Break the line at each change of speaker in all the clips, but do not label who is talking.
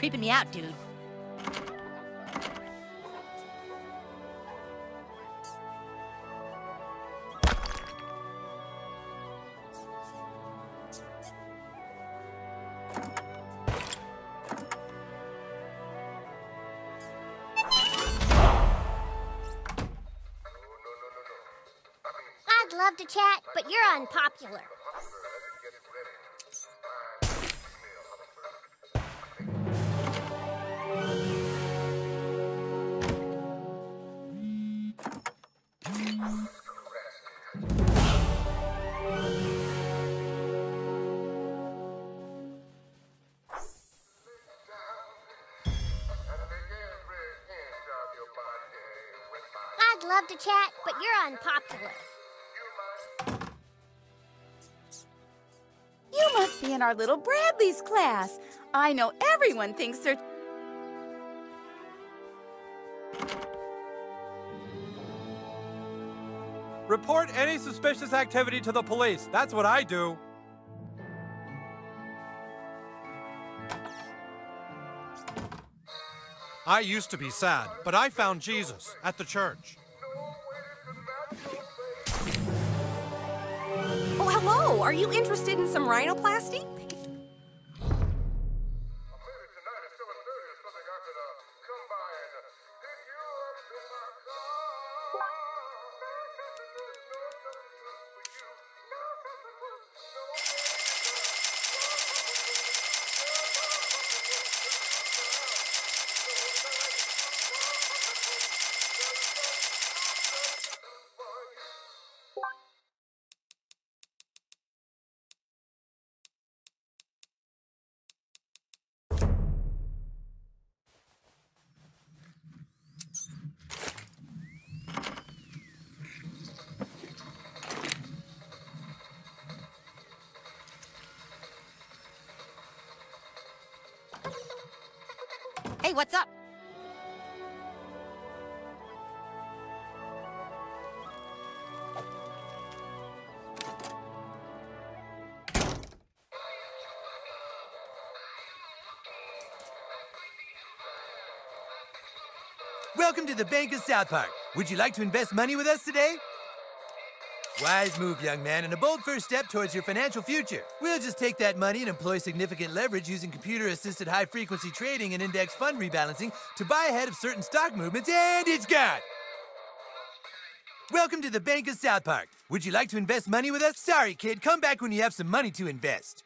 creeping me out, dude.
I'd love to chat, but you're unpopular. I'd love to chat, but you're unpopular.
You must be in our little Bradley's class. I know everyone thinks they're...
Report any suspicious activity to the police. That's what I do. I used to be sad, but I found Jesus at the church.
Oh, hello. Are you interested in some rhinoplasty?
Hey, what's up?
Welcome to the Bank of South Park. Would you like to invest money with us today? Wise move, young man, and a bold first step towards your financial future. We'll just take that money and employ significant leverage using computer-assisted high-frequency trading and index fund rebalancing to buy ahead of certain stock movements, and it's gone! Welcome to the Bank of South Park. Would you like to invest money with us? Sorry, kid. Come back when you have some money to invest.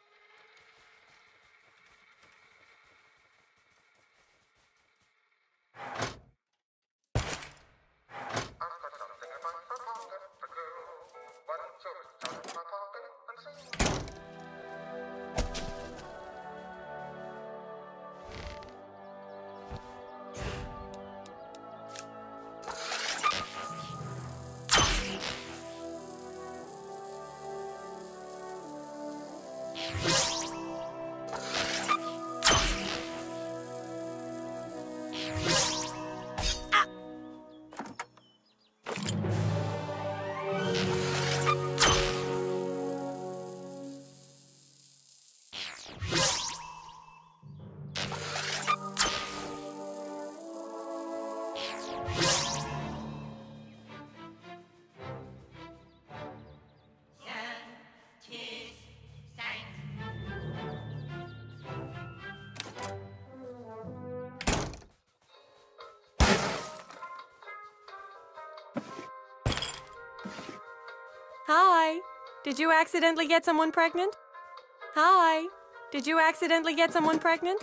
Hi. Did you accidentally get someone pregnant? Hi. Did you accidentally get someone pregnant?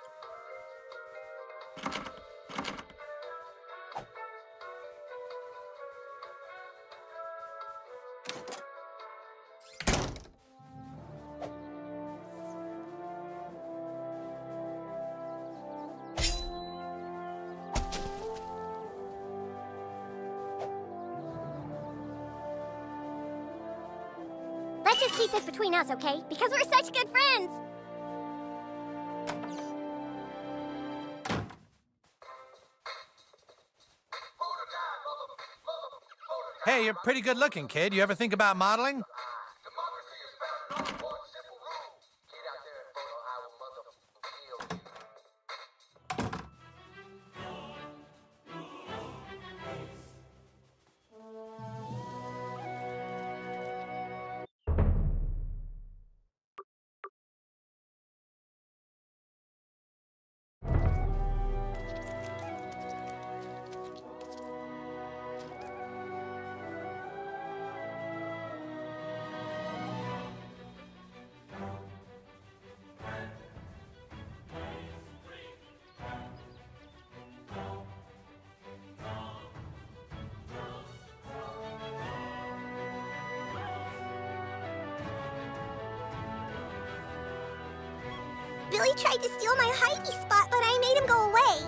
Let's just keep this between us, okay? Because we're such good friends!
Hey, you're pretty good looking, kid. You ever think about modeling?
Billy tried to steal my hidey spot, but I made him go away.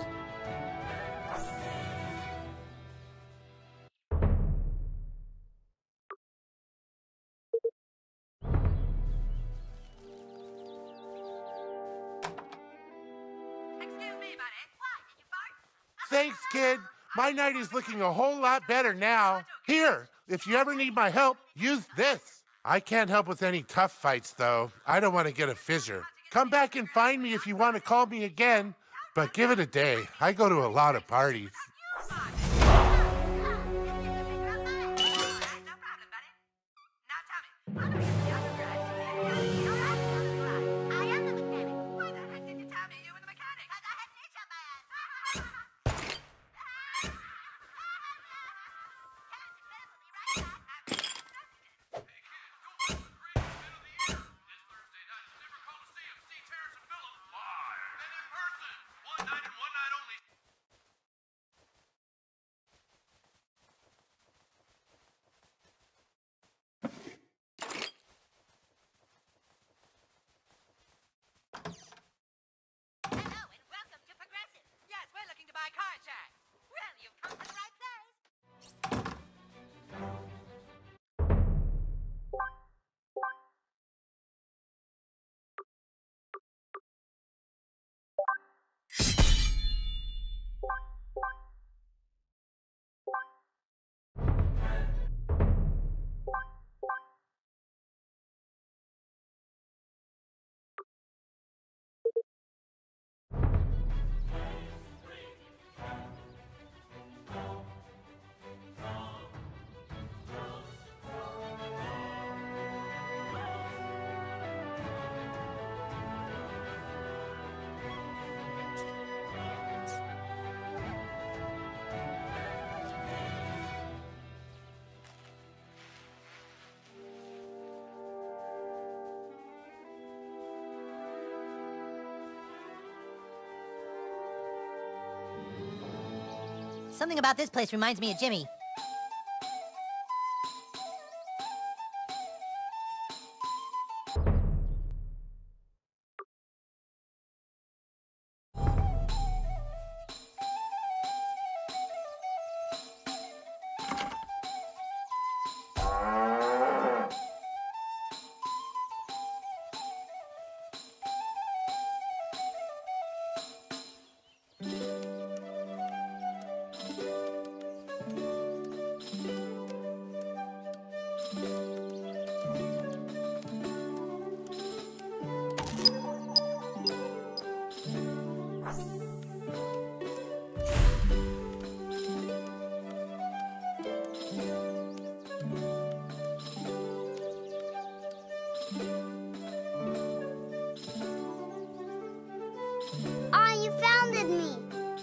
Excuse me, buddy. What? Did you fart?
Thanks, kid. My night is looking a whole lot better now. Here, if you ever need my help, use this. I can't help with any tough fights, though. I don't want to get a fissure. Come back and find me if you want to call me again. But give it a day. I go to a lot of parties.
Something about this place reminds me of Jimmy.
Ah, you founded me.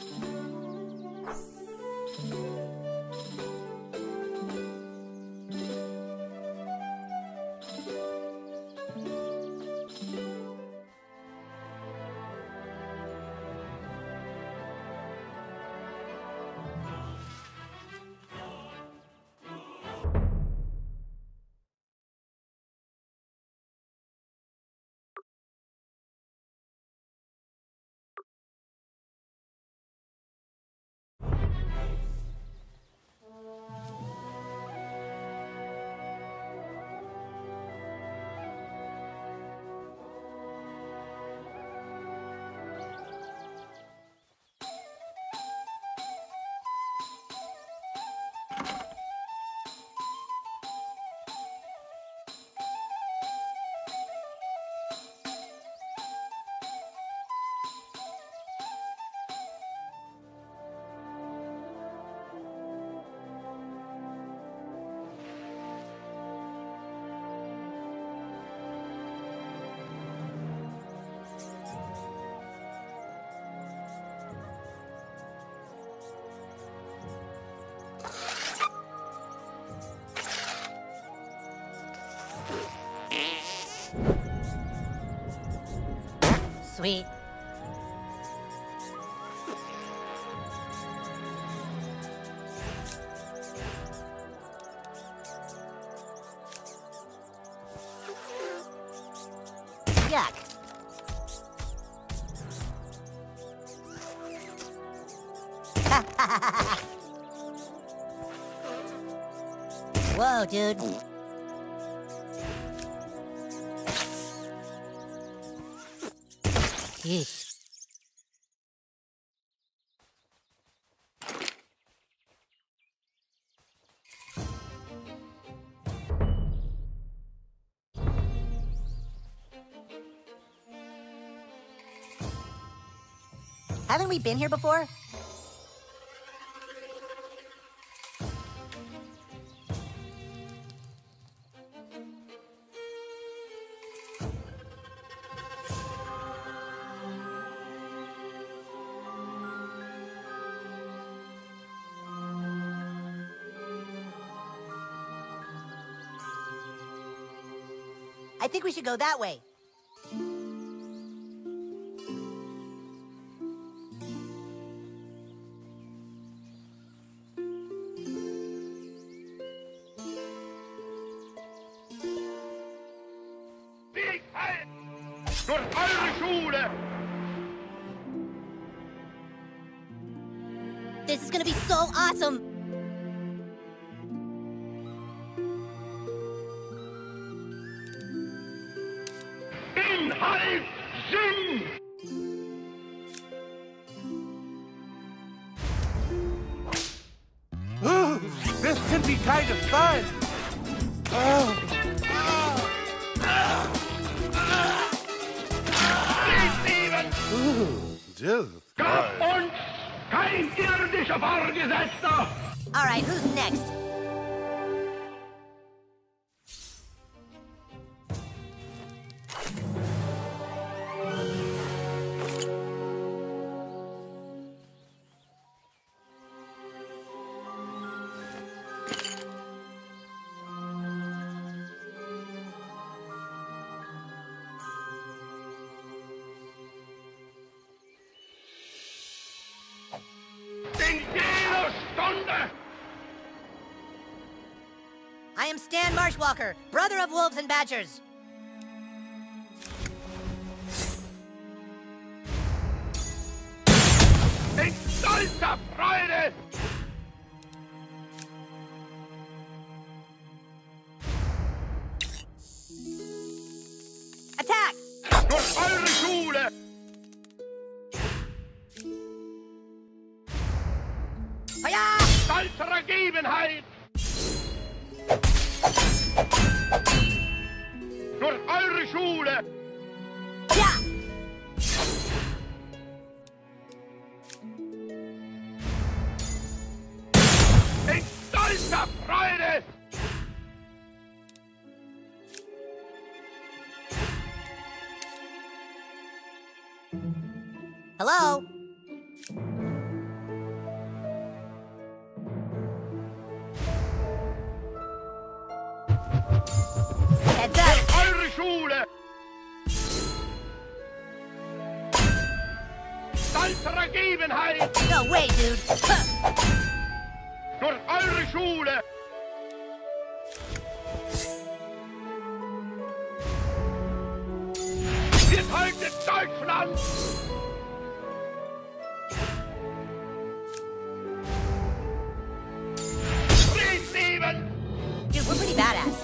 Sweet. Yuck. Whoa, dude. Yeesh. Haven't we been here before? I think we should go that way. This is gonna be so awesome!
Inhalt Sinn!
Ooh, this can be kind of fun. Ooh, just
Gab uns kein irdischer Vorgesetzter!
Alright, who's next?
In jeder Stunde!
I am Stan Marshwalker, brother of wolves and badgers.
In stolzer Freude!
Attack!
Durch eure Schule!
Feuer!
Stolzer Ergebenheit! Durch eure Schule!
Ja!
In stolzer Freude!
Hello? Heads up!
Eure Schule! Stolzer Ergebenheit!
No way, dude! Huh.
Durch eure Schule! Wir halten Deutschland! Friedleben!
Dude, we're pretty badass.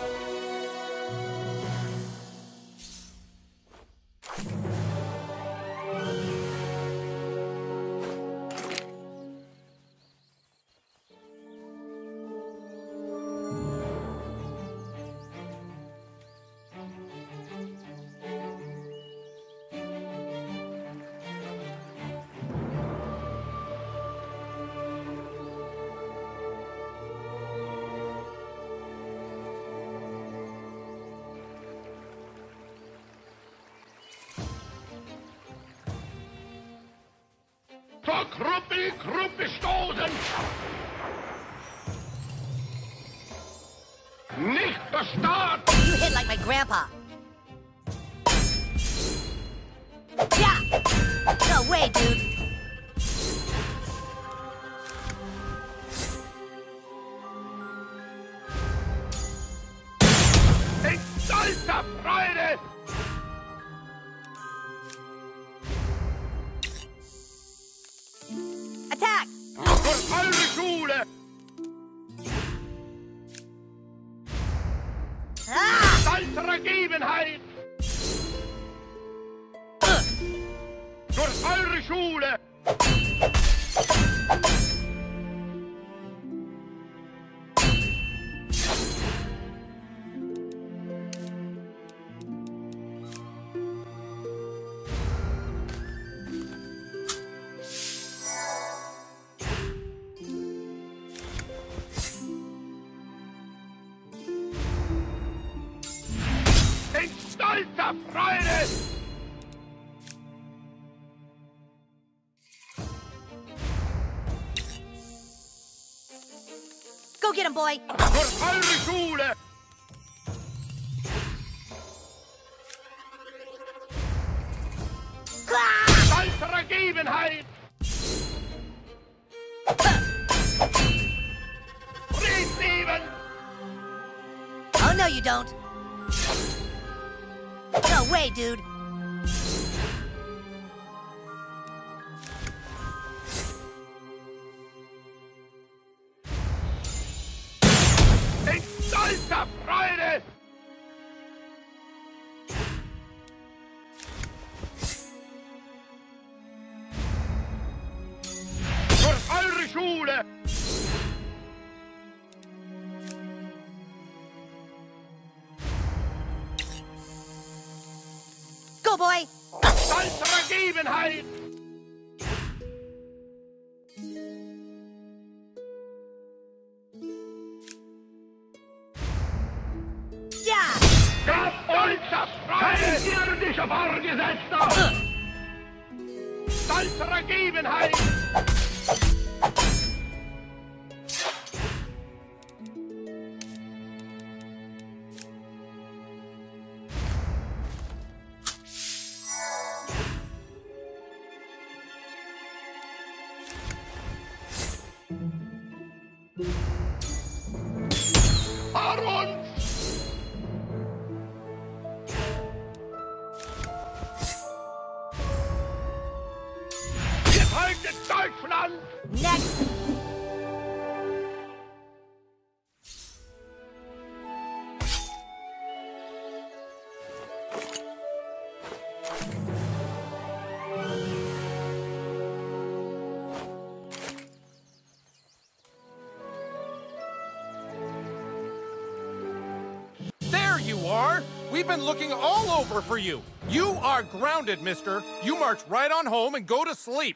Zur Gruppe stoßen! Nicht der Staat!
You hit like my grandpa. Yeah! No way, dude!
In stolzer Freude!
Attack!
Ergebenheit! Durch eure Schule! In stolzer Freude!
Go get him, boy!
Durch eure Schule! Stolzer Ergebenheit! Friedlieben!
Oh, no, you don't. No way, dude.
In stolzer Freude! Durch eure Schule!
Go, boy!
Stolzer Ergebenheit!
Yeah!
Das stolzer Freude! Kein irdischer Vorgesetzter! Stolzer Ergebenheit! Aaron! Wir halten Deutschland!
Next!
There you are! We've been looking all over for you. You are grounded, mister. You march right on home and go to sleep.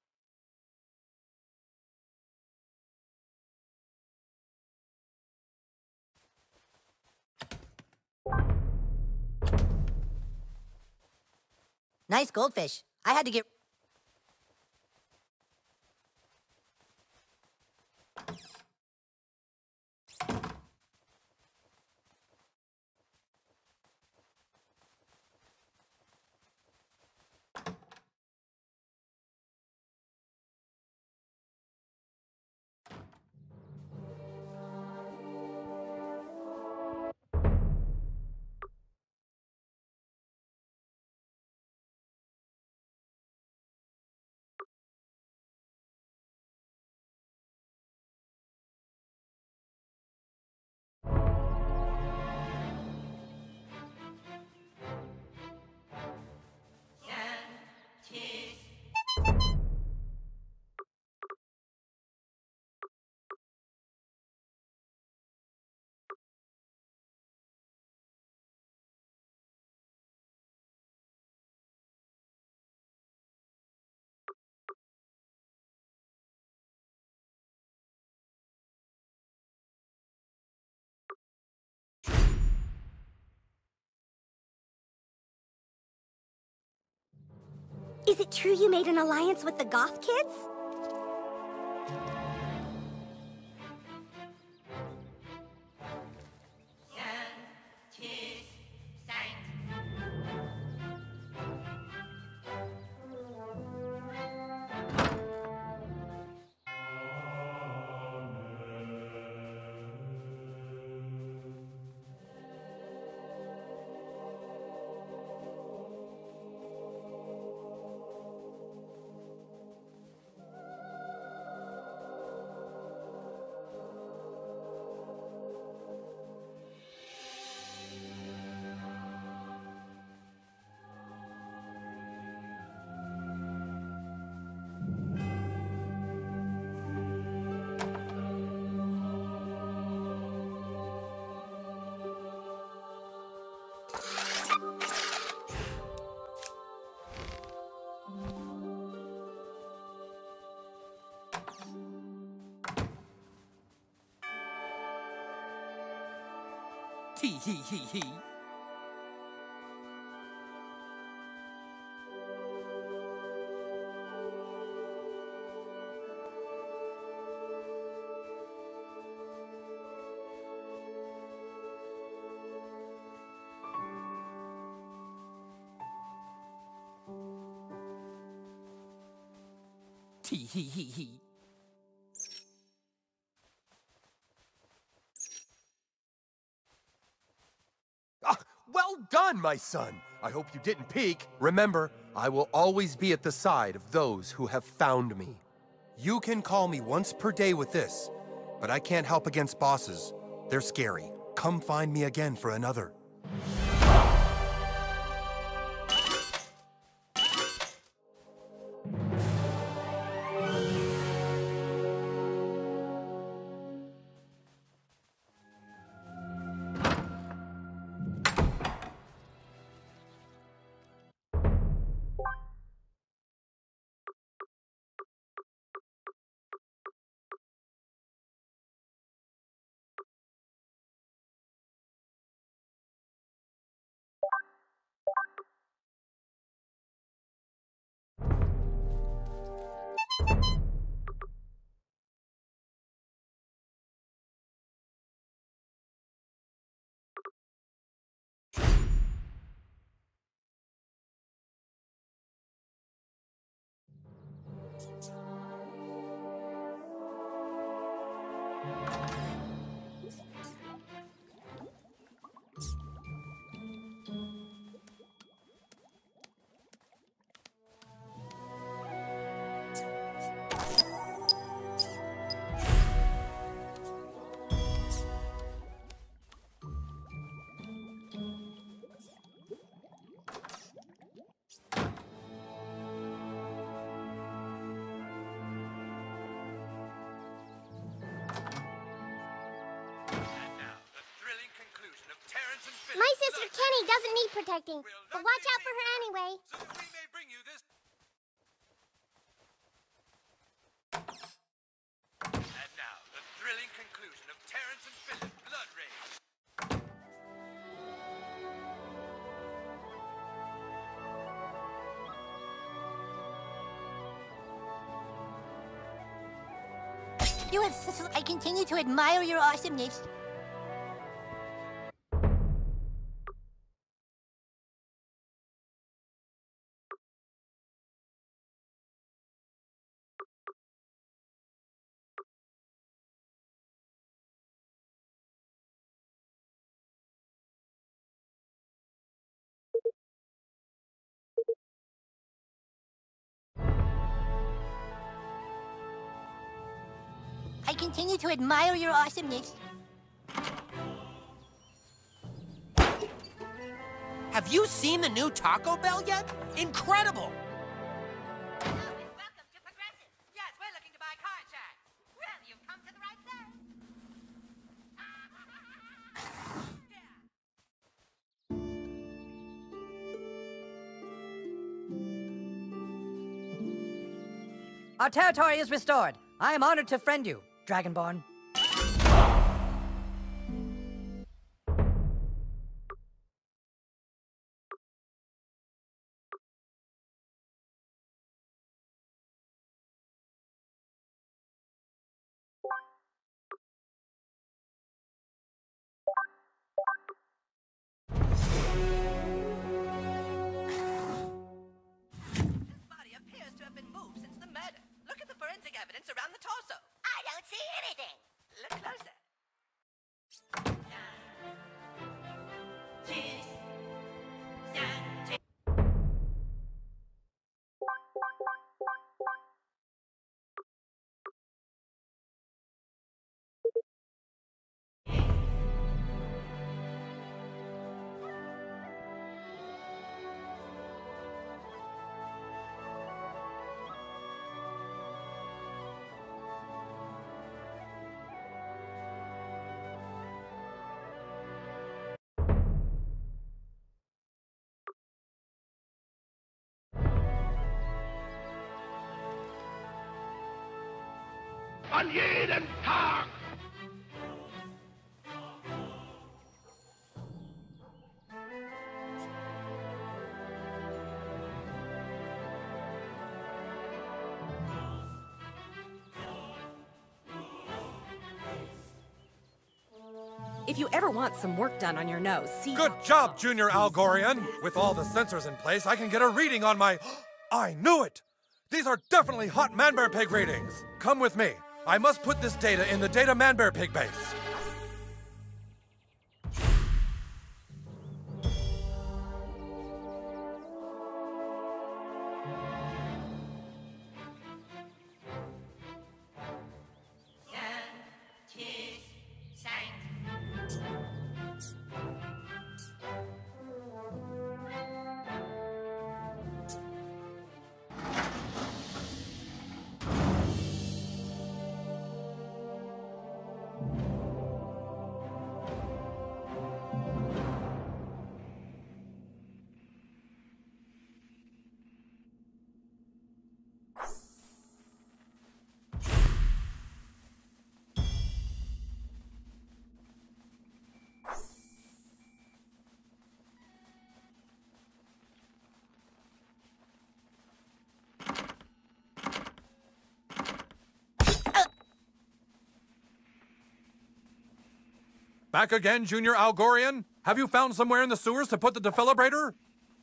Nice goldfish. I had to get...
Is it true you made an alliance with the Goth kids?
Tee hee hee hee. Tee hee hee hee. Well done, my son. I hope you didn't peek. Remember, I will always be at the side of those who have found me. You can call me once per day with this, but I can't help against bosses. They're scary. Come find me again for another.
My sister Kenny doesn't need protecting, but watch out for her anyway.
So we may bring you this. And now, the thrilling conclusion of Terrence and Philip Blood Rage.
I continue to admire your awesomeness. I continue to admire your awesomeness.
Have you seen the new Taco Bell yet? Incredible!
Welcome to Progressive. Yes, we're looking to buy car insurance. Well, you've come to the right place.
Our territory is restored. I am honored to friend you, Dragonborn.
Evidence around the torso.
I don't see anything.
Look closer.
An jedem Tag!
If you ever want some work done on your nose, see.
Good job, Junior Algorian. With all the sensors in place, I can get a reading on my... I knew it! These are definitely hot Man-Bear Pig readings. Come with me. I must put this data in the Data Man-Bear Pig base. Back again, Junior Algorian? Have you found somewhere in the sewers to put the defibrillator?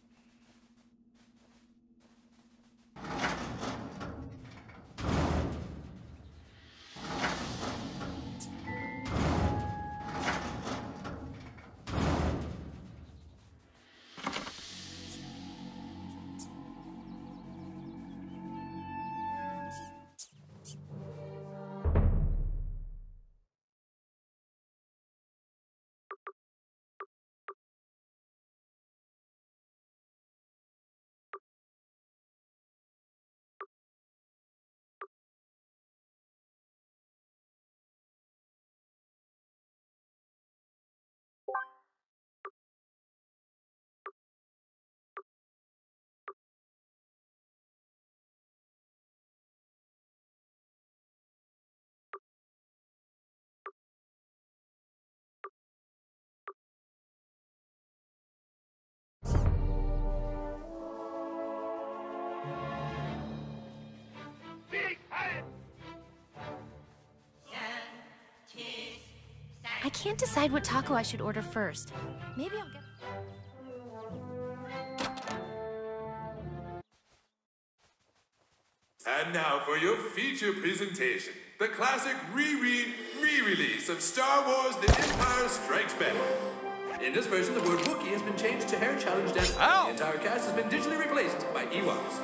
I can't decide what taco I should order first. Maybe I'll get...
And now for your feature presentation, the classic re-release of Star Wars The Empire Strikes Back. In this version, the word Wookiee has been changed to Hair Challenge Dance. The entire cast has been digitally replaced by Ewoks.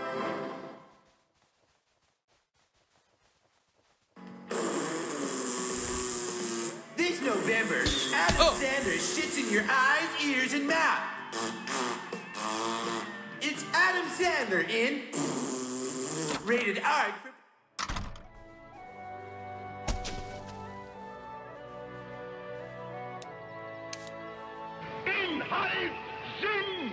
This November, Adam Sandler shits in your eyes, ears, and mouth. It's Adam Sandler in Rated R.
Inhalt Sinn!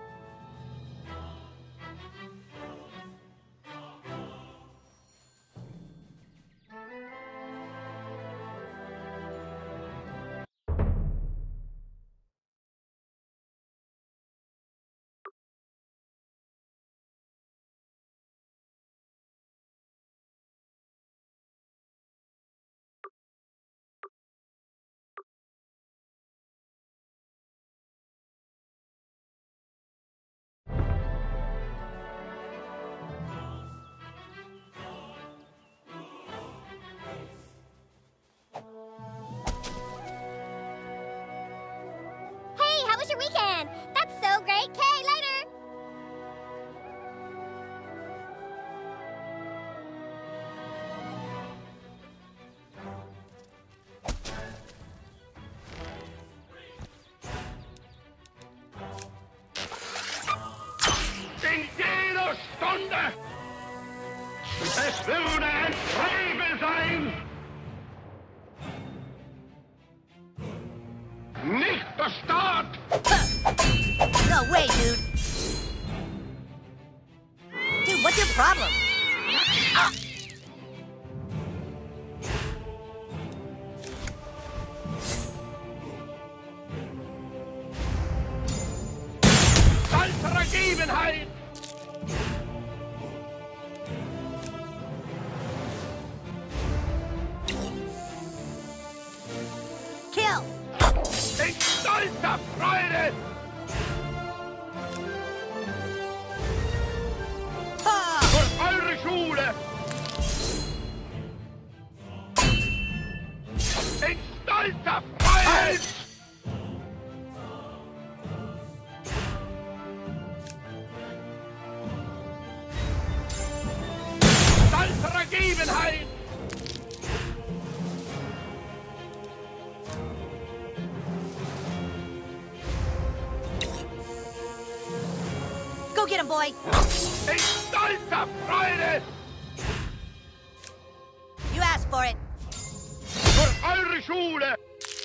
How was your weekend? That's so great. Okay, later.
In jeder Stunde! Es würde ein Treiben sein! Nicht der Staat!
No way, dude. Dude, what's your problem?
Gegebenheit!
Kill!
Vergebenheit!
Go get him, boy!
In stolzer Freude!
You asked for it.
Für eure Schule!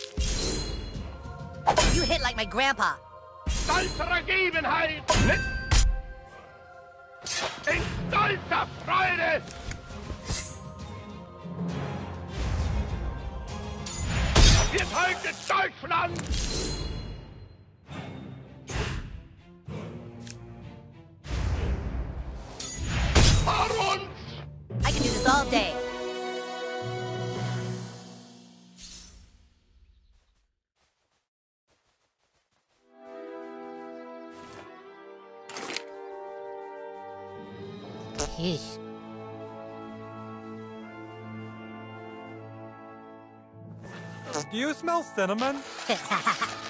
You hit like my grandpa.
Stolzer Ergebenheit! In stolzer Freude! Wir halten Deutschland! Vor uns!
I can do this all day. Yeesh.
Do you smell cinnamon?